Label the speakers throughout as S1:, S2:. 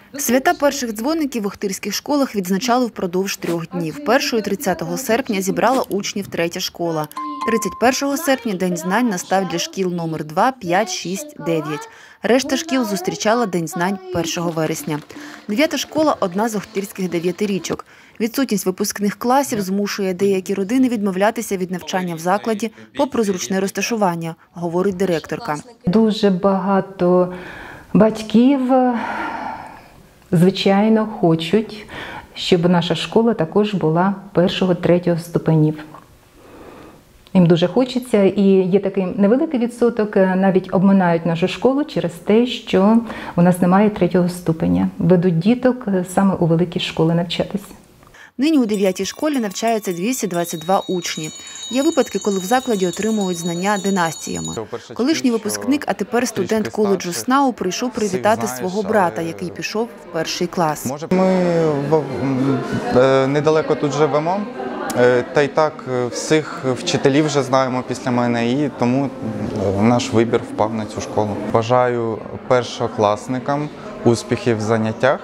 S1: Свята перших дзвоників в охтирських школах відзначали впродовж 3 днів. Першою 30 серпня зібрала учнів третя школа. 31 серпня День знань настав для шкіл номер 2, 5, 6, 9. Решта шкіл зустрічала День знань 1 вересня. 9 школа – одна з охтирських 9-річок. Відсутність випускних класів змушує деякі родини відмовлятися від навчання в закладі попри зручне розташування, говорить директорка.
S2: Дуже багато батьків, звичайно, хочуть, щоб наша школа також була 1-3 ступенів. Їм дуже хочеться, і є такий невеликий відсоток, навіть обминають нашу школу через те, що у нас немає 3 ступеня. Ведуть діток саме у великі школи навчатися.
S1: Нині у 9-й школі навчаються 222 учні. Є випадки, коли в закладі отримують знання династіями. Колишній випускник, а тепер студент коледжу СНАУ прийшов привітати свого брата, який пішов в 1-й клас.
S3: Ми недалеко тут живемо, та й так всіх вчителів вже знаємо після мене, і тому наш вибір впав на цю школу. Бажаю першокласникам успіхів в заняттях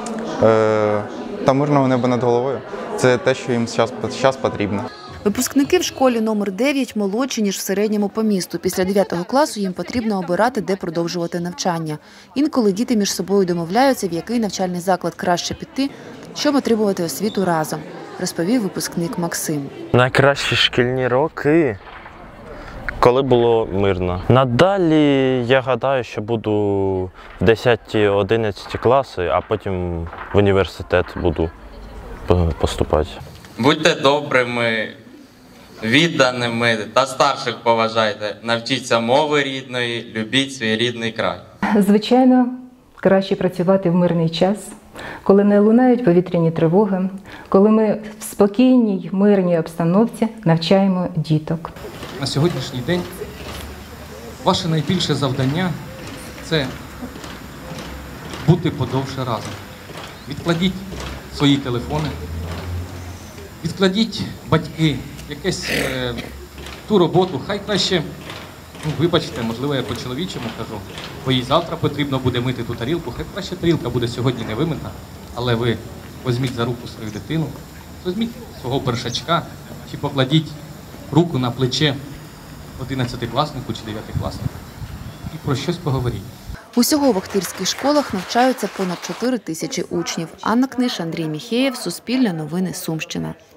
S3: та мирного неба над головою. Це те, що їм зараз потрібно.
S1: Випускники в школі номер 9 молодші, ніж в середньому по місту. Після 9 класу їм потрібно обирати, де продовжувати навчання. Інколи діти між собою домовляються, в який навчальний заклад краще піти, щоб отримувати освіту разом, розповів випускник Максим.
S4: Найкращі шкільні роки, коли було мирно. Надалі я гадаю, що буду в 10-11 класи, а потім в університет буду поступати.
S5: Будьте добрими, відданими та старших поважайте. Навчіться мови рідної, любіть свій рідний край.
S2: Звичайно, краще працювати в мирний час, коли не лунають повітряні тривоги, коли ми в спокійній, мирній обстановці навчаємо діток.
S6: На сьогоднішній день ваше найбільше завдання – це бути подовше разом. Відкладіть свої телефони, відкладіть, батьки, якусь ту роботу, хай краще, вибачте, можливо, я по-чоловічому кажу, бо їй завтра потрібно буде мити ту тарілку, хай краще тарілка буде сьогодні не вимита, але ви візьміть за руку свою дитину, візьміть свого першачка чи покладіть руку на плече 11-класнику чи 9-класнику і про щось поговоріть.
S1: Усього в охтирських школах навчаються понад 4 тисячі учнів. Анна Книш, Андрій Міхеєв, Суспільне новини, Сумщина.